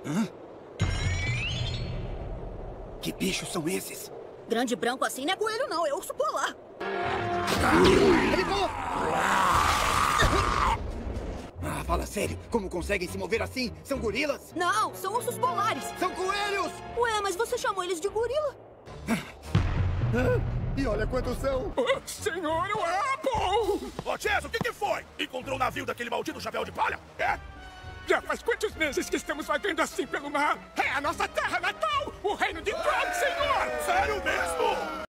Hã? Que bichos são esses? Grande branco assim não é coelho, não. É urso polar. Ele voa! Fala sério. Como conseguem se mover assim? São gorilas? Não, são ursos polares. São coelhos! Ué, mas você chamou eles de gorila. E olha quantos são! Senhor Apple! Ô, Chess, o que foi? Encontrou o navio daquele maldito chapéu de palha? É? Já faz quantos meses que estamos vagando assim pelo mar? É a nossa terra natal! O reino de Frog, senhor! Sério mesmo?